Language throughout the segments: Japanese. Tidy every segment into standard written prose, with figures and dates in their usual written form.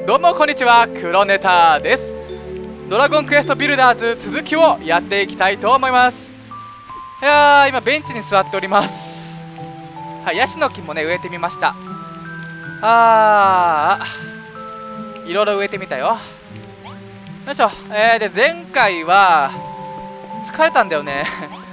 どうもこんにちは、黒ネタです。ドラゴンクエストビルダーズ続きをやっていきたいと思います。いやー、今ベンチに座っております。はい、ヤシの木もね植えてみました。いろいろ植えてみたよ。よいしょ。で前回は疲れたんだよね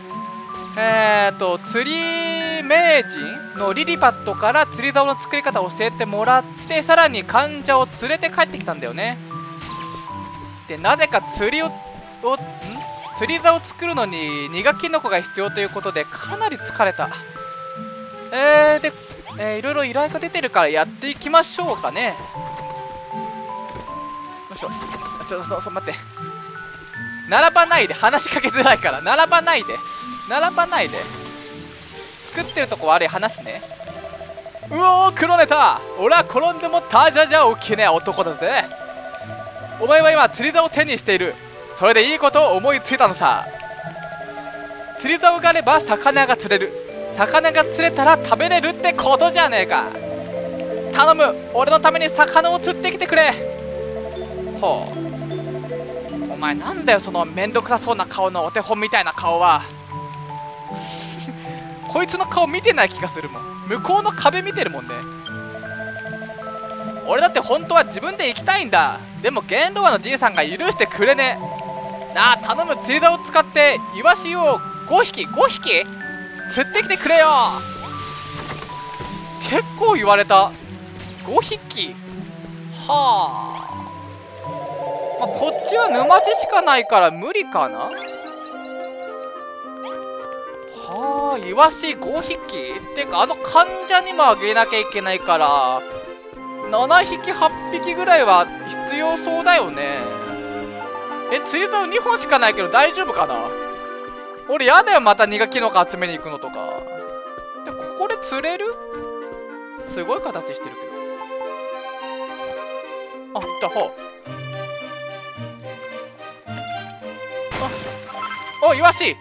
釣り名人のリリパットから釣り竿の作り方を教えてもらって、さらに患者を連れて帰ってきたんだよね。でなぜか釣り竿を作るのに苦キノコが必要ということでかなり疲れた。いろいろ依頼が出てるからやっていきましょうかね。よいしょ。待って、並ばないで、話しかけづらいから並ばないで作ってるとこ悪い、話すね。うおー、黒ネタ、俺は転んでもたじゃじゃ起きねえ男だぜ。お前は今釣り竿を手にしている。それでいいことを思いついたのさ。釣り竿があれば魚が釣れる。魚が釣れたら食べれるってことじゃねえか。頼む、俺のために魚を釣ってきてくれ。ほう、お前なんだよそのめんどくさそうな顔のお手本みたいな顔はこいつの顔見てない気がするもん。向こうの壁見てるもんね。俺だって本当は自分で行きたいんだ。でも元老のじいさんが許してくれねえ。なあ、頼む、釣り竿を使ってイワシを5匹釣ってきてくれよ。結構言われた。5匹はあ、こっちは沼地しかないから無理かな。はあ、イワシ5匹ってか、患者にもあげなきゃいけないから7匹8匹ぐらいは必要そうだよね。釣り竿2本しかないけど大丈夫かな。俺やだよ、また苦キノコ集めに行くのとか。でここで釣れる？すごい形してるけど。イワシ。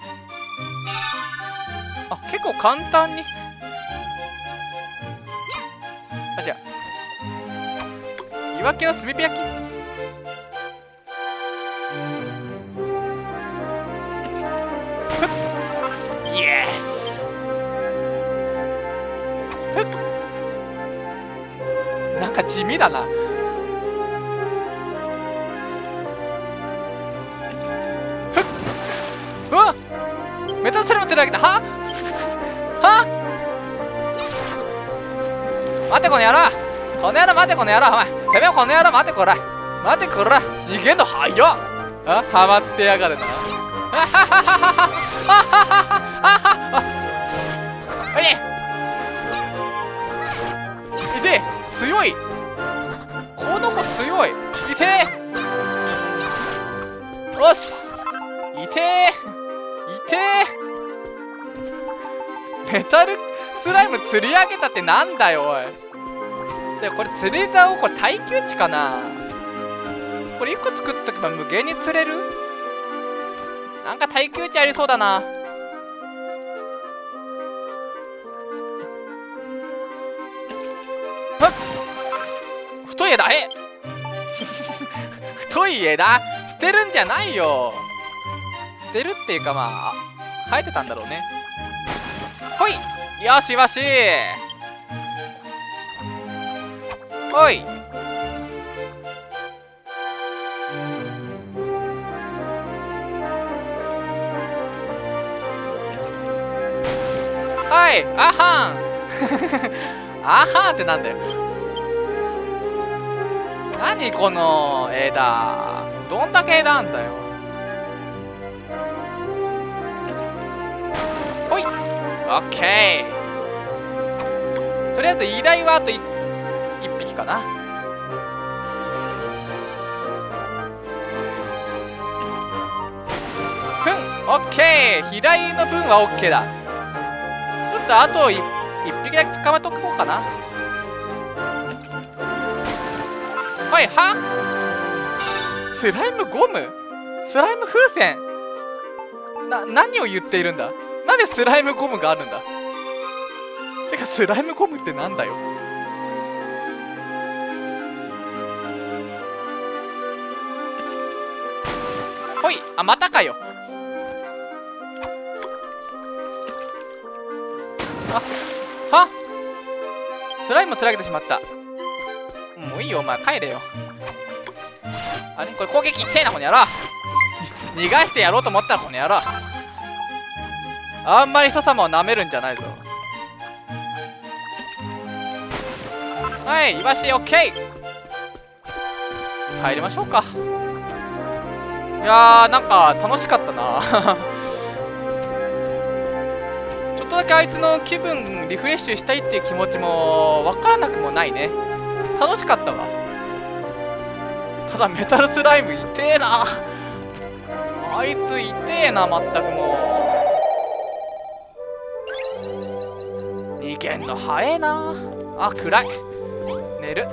結構簡単に。じゃあ岩木の炭火焼き。イエス。なんか地味だな。うわっ、メタルセラム釣り上げた。は待てこの野郎、待てこの野郎、お前てめえこの野郎、待てこら逃げんの早っ。はまってやがるな。いてえ、強い、この子強い。いてえ、よし、いてえメタルスライム釣り上げたってなんだよおい。でこれ釣り竿、これ耐久値かな。これ1個作っとけば無限に釣れる。なんか耐久値ありそうだな。太い枝、太い枝捨てるんじゃないよ。捨てるっていうか、生えてたんだろうね。ほい、よしよし。ほい、はい、あはんあはんってなんだよ。何この枝、どんだけ枝あんだよ。ほい、オッケー。とりあえず依頼はあと 1匹かな。オッケー、飛来の分はオッケーだ。ちょっとあと 1匹だけ捕まえとこうかな。はい、スライムゴム、スライム風船。何を言っているんだ。なんでスライムゴムがあるんだ。てかスライムゴムってなんだよ。 ほい。あ、またかよ。はスライムつらげてしまった。もういいよお前、帰れよ。あれこれ攻撃せえなこの野郎。逃がしてやろうと思ったらこの野郎。あんまり人様を舐めるんじゃないぞ。はい、イワシオッケー。帰りましょうか。いやー、なんか楽しかったな。ちょっとだけあいつの気分リフレッシュしたいっていう気持ちも分からなくもないね。楽しかったわ。ただメタルスライム痛えな。あいつ痛えな、まったくもう。逃げんの早えな。あ、暗い。寝る。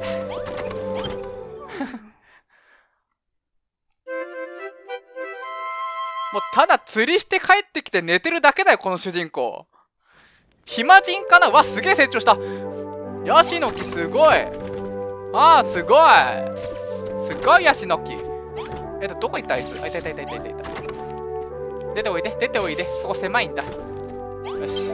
もうただ釣りして帰ってきて寝てるだけだよこの主人公。暇人かな。わ、すげえ成長した。ヤシの木すごい。あー、すごいすごいヤシの木。どこ行ったあいつ。あ、いたいたいたいたいたいた。出ておいで出ておいで。そこ狭いんだ。よし。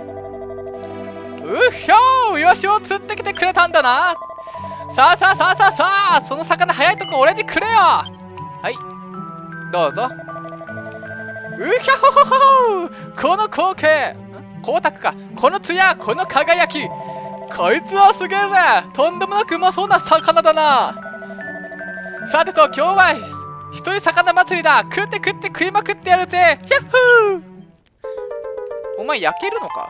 うっひょー、イワシを釣ってきてくれたんだな。さあさあさあさあさあ、その魚早いとこ俺にくれよ。はい、どうぞ。うひゃほほほー、この光景、光沢か、この艶、この輝き、こいつはすげえぜ。とんでもなくうまそうな魚だな。さてと今日は一人魚祭りだ。食って食って食いまくってやるぜ。ヒャッフー。お前焼けるのか。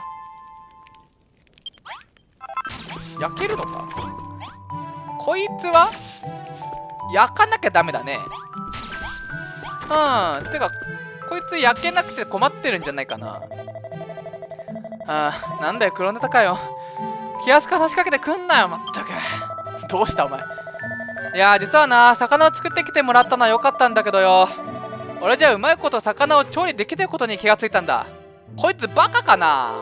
焼けるのか。こいつは焼かなきゃダメだね。てかこいつ焼けなくて困ってるんじゃないかな。なんだよ黒ネタかよ。気安く話しかけてくんなよまったく。どうしたお前。いや実はな、魚を作ってきてもらったのはよかったんだけどよ。俺じゃうまいこと魚を調理できてることに気がついたんだ。こいつバカかな。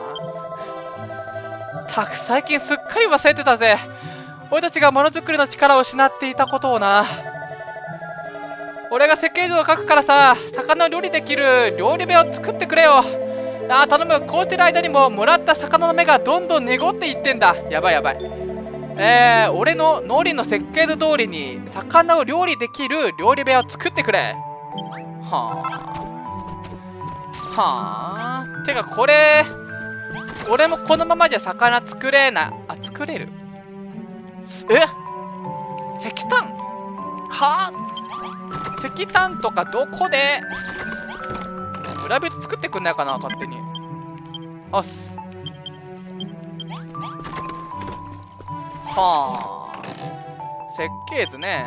最近すっかり忘れてたぜ。俺たちがものづくりの力を失っていたことをな。俺が設計図を書くからさ、魚を料理できる料理部屋を作ってくれよ。頼む。こうしてる間にももらった魚の目がどんどん濁っていってんだ。やばいやばい。俺の脳裏の設計図通りに魚を料理できる料理部屋を作ってくれ。はあてかこれ俺もこのままじゃ魚作れない。あ、作れる。石炭はあ、石炭とかどこで村人作ってくんないかな勝手に。おっす。はあ、設計図ね。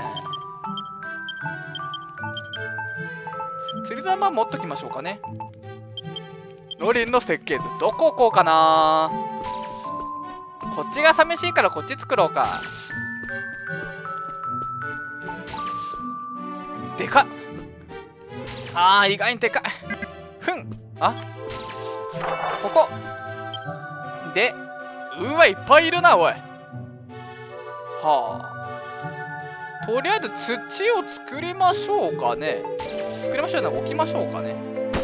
釣りざま持っときましょうかね。ロリンの設計図どこ置こうかな。こっちが寂しいからこっち作ろうか。でかっ。意外にでかい。ここで、うわいっぱいいるなおい。とりあえず土を作りましょうかね。作りましょうね。置きましょうかね。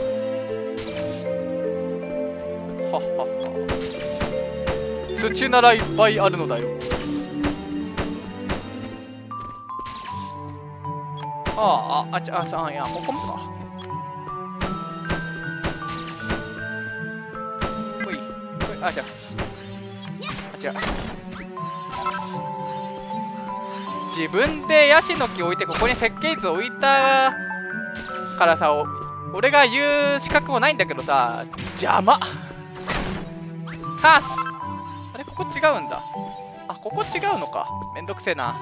土ならいっぱいあるのだよ。いや、ここもか。ほい、ほい、違う。自分でヤシの木置いてここに設計図置いたからさ、俺が言う資格もないんだけどさ、邪魔。あれ、ここ違うんだ。ここ違うのか。めんどくせえな。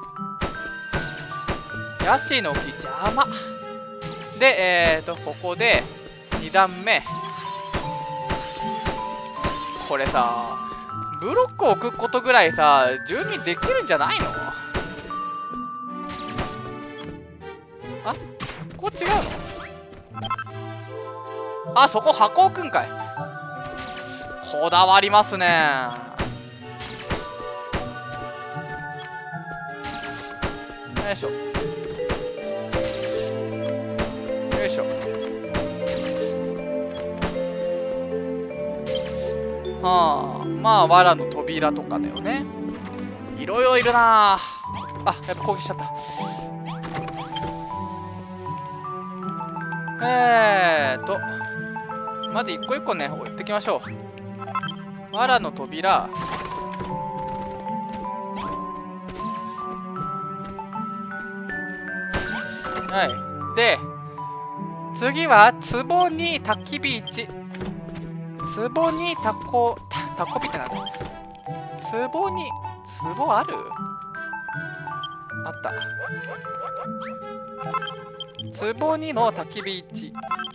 ヤシの木邪魔で、ここで2段目。これさ、ブロックを置くことぐらいさ住民できるんじゃないの。ここ違うの。そこ箱置くんかい。こだわりますね。よいしょ。 はあ、まあ藁の扉とかだよね。いろいろいるなあ。あ、やっぱ攻撃しちゃった。まず一個一個ね置いてきましょう。藁の扉。はい。で次は壺に焚き火1。壺にタコ火ってなんだ。壺に壺ある？あった。壺にの焚き火1。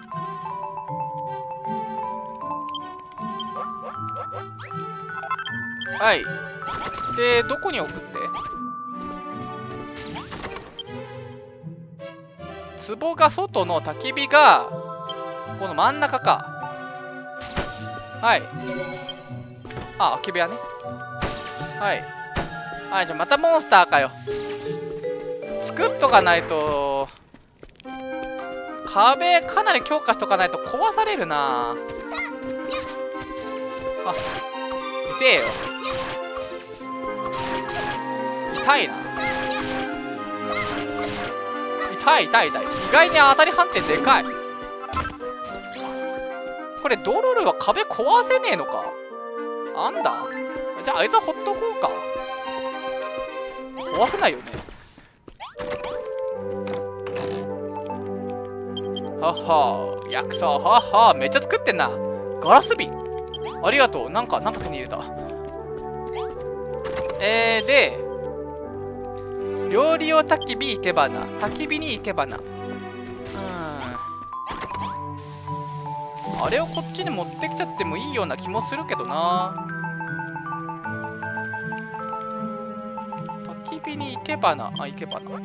はい。でどこに置くって？壺が外の焚き火がこの真ん中か。はい。あ、空き部屋ね。はい。はい、じゃあまたモンスターかよ。作っとかないと。壁かなり強化しとかないと壊されるな。あ、痛えよ。痛いな。痛い。意外に当たり判定でかい。これドロルは壁壊せねえのか。あんだ。じゃああいつはほっとこうか。壊せないよね。はは薬草。ははめっちゃ作ってんな。ガラス瓶ありがとう。なんか手に入れた。で料理用焚き火いけばな。焚き火に行けばな。あれをこっちに持ってきちゃってもいいような気もするけどな。焚き火に行けばな。行けばな。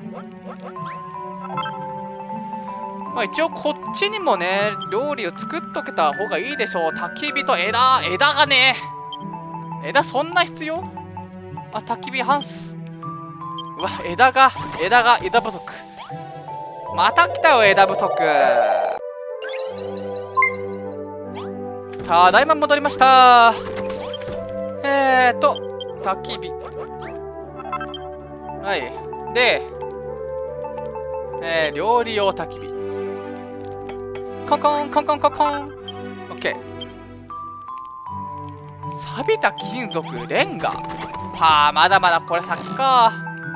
まあ一応こっちにもね料理を作っとけた方がいいでしょう。焚き火と枝がね。枝そんな必要？あ、焚き火ハンス。うわ、枝不足。また来たよ、枝不足。ただいま戻りました。焚き火。はい。で、料理用焚き火。コンコン。オッケー。錆びた金属、レンガ。はあ、まだまだこれ先か。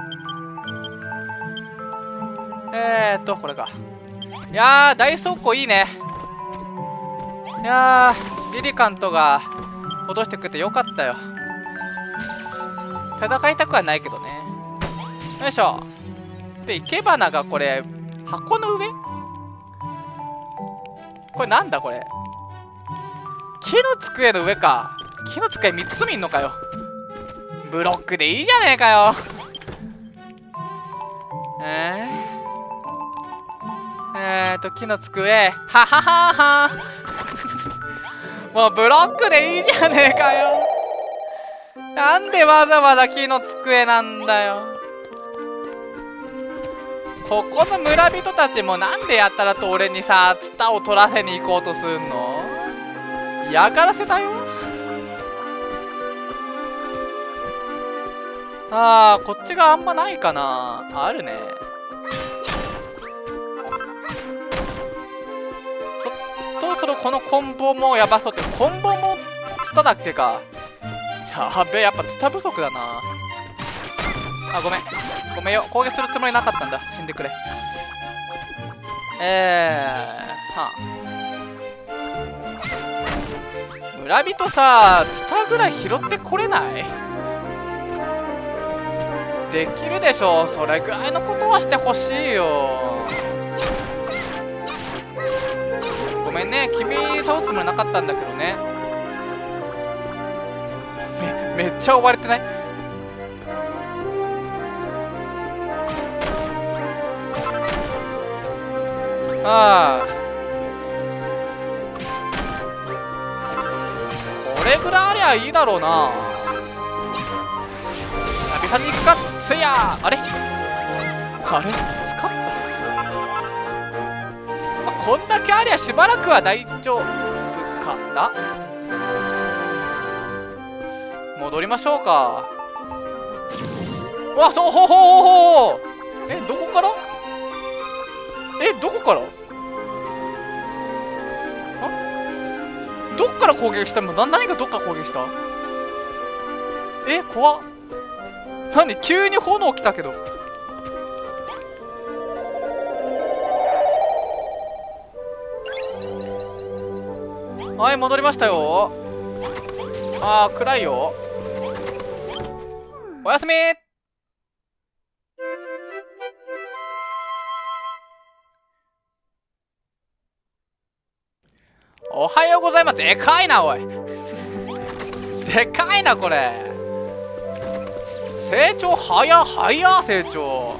これか。いやー、大倉庫いいね。いやー、リリカントが落としてくれてよかったよ。戦いたくはないけどね。よいしょ。で、生け花がこれ、箱の上？これなんだこれ。木の机の上か。木の机3つもいんのかよ。ブロックでいいじゃねえかよ。木の机。はははは。もうブロックでいいじゃねえかよ。なんでわざわざ木の机なんだよ。ここの村人たちもなんでやったらと俺にさ、ツタを取らせに行こうとすんの？嫌がらせだよ。あー、こっちがあんまないかな。あるね。そろそろこのコンボもやばそうって。コンボもツタだっけか。やべえ、やっぱツタ不足だな。あ、ごめんよ。攻撃するつもりなかったんだ。死んでくれ。村人さ、ツタぐらい拾ってこれない？できるでしょ。それぐらいのことはしてほしいよ。ごめんね、君倒すつもりなかったんだけどね。めっちゃ追われてない？ああ、これぐらいありゃいいだろうな。久々に行くか。せやー。あれスカッと。まあ、こんだけありゃしばらくは大丈夫かな。 戻りましょうか。わ、そう、ほほほほ。どこから？どこから？どっから攻撃したの？何がどっから攻撃した？怖っ。何？急に炎来たけど。はい、戻りましたよ。暗いよ。おやすみ。おはようございます。でかいな、おい。でかいな、これ。成長早成長。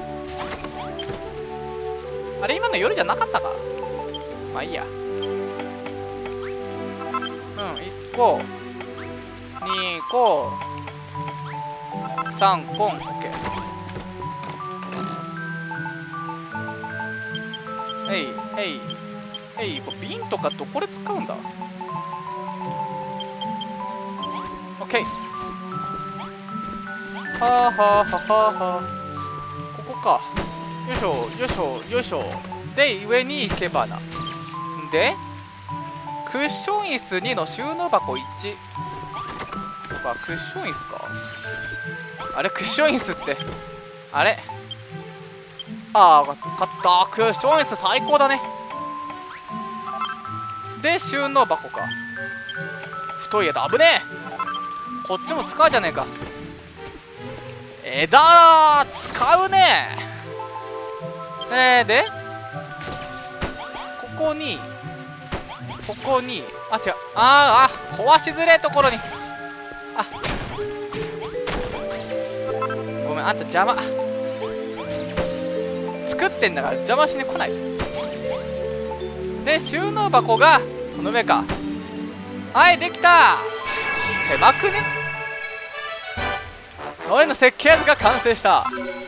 あれ、今の夜じゃなかったか。まあいいや。1個2個3個 OK。 これ瓶とかどこで使うんだ？ OK。 はあはあはは。ここか。よいしょよいしょよいしょ。で上に行けばな。でクッション椅子2の収納箱1。クッション椅子か。あれ、クッション椅子ってあれ、分かった。クッション椅子最高だね。で収納箱か。太い枝危ねえ。こっちも使うじゃねえか。枝使うね。でここに違う。壊しづれえところに。ごめん、あんた邪魔。作ってんだから邪魔しに来ない。で収納箱がこの上か。はい、できた。狭くね。俺の設計図が完成した。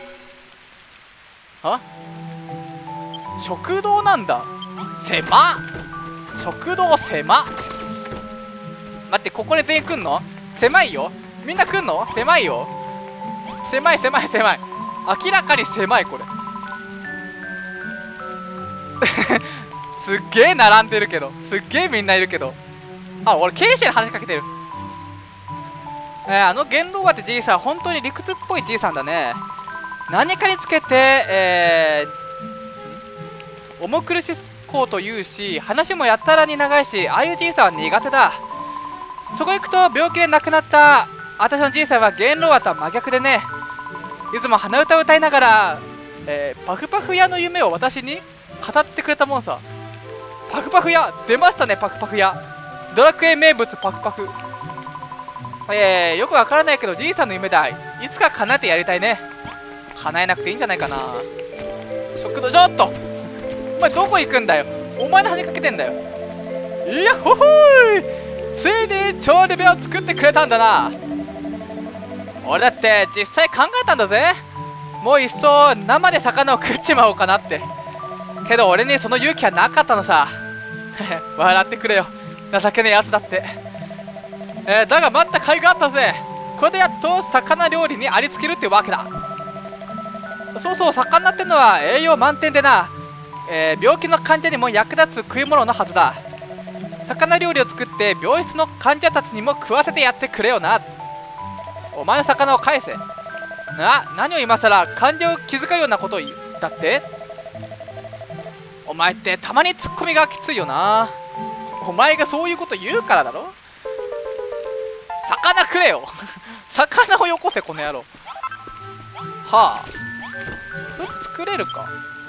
食堂なんだ。狭っ。食堂狭っ。待って、ここで全員来んの？狭いよ。みんな来んの？狭いよ。狭い。明らかに狭いこれ。すっげえ並んでるけど、すっげえみんないるけど。俺ケイシに話しかけてる。あの元老和ってじいさん、本当に理屈っぽいじいさんだね。何かにつけて重苦しこうと言うし、話もやったらに長いし、ああいうじいさんは苦手だ。そこ行くと病気で亡くなった私のじいさんは元老和とは真逆でね、いつも鼻歌を歌いながら、パフパフ屋の夢を私に語ってくれたもんさ。パフパフ屋出ましたね。パフパフ屋、ドラクエ名物パフパフ。よくわからないけどじいさんの夢だ。いつか叶えてやりたいね。叶えなくていいんじゃないかな。食堂、ちょっとお前どこ行くんだよ。お前の話しかけてんだよ。いやほほーい、ついに調理部屋を作ってくれたんだな。俺だって実際考えたんだぜ。もういっそ生で魚を食っちまおうかなって。けど俺にその勇気はなかったのさ。笑ってくれよ、情けねえやつだって。だが待った甲斐があったぜ。これでやっと魚料理にありつけるってわけだ。そうそう、魚ってのは栄養満点でな、病気の患者にも役立つ食い物のはずだ。魚料理を作って病室の患者たちにも食わせてやってくれよな。お前の魚を返せ。何を今さら患者を気遣うようなことを言ったって。お前ってたまにツッコミがきついよな。お前がそういうこと言うからだろ。魚くれよ。魚をよこせこの野郎。はあ、どうやって作れるか。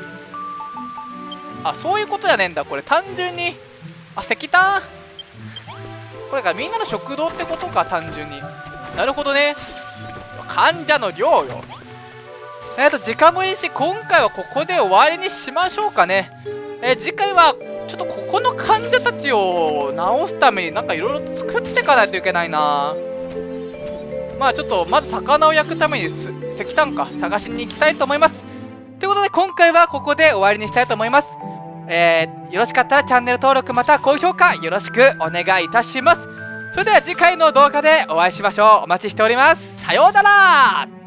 そういうことじゃねえんだ。これ単純に石炭、これがみんなの食堂ってことか。単純に。なるほどね。患者の量よ。時間もいいし、今回はここで終わりにしましょうかね。次回はちょっとここの患者たちを治すためになんかいろいろ作っていかないといけないな。ちょっとまず魚を焼くために石炭か探しに行きたいと思います。ということで今回はここで終わりにしたいと思います。よろしかったらチャンネル登録また高評価よろしくお願いいたします。 それでは次回の動画でお会いしましょう。お待ちしております。さようなら。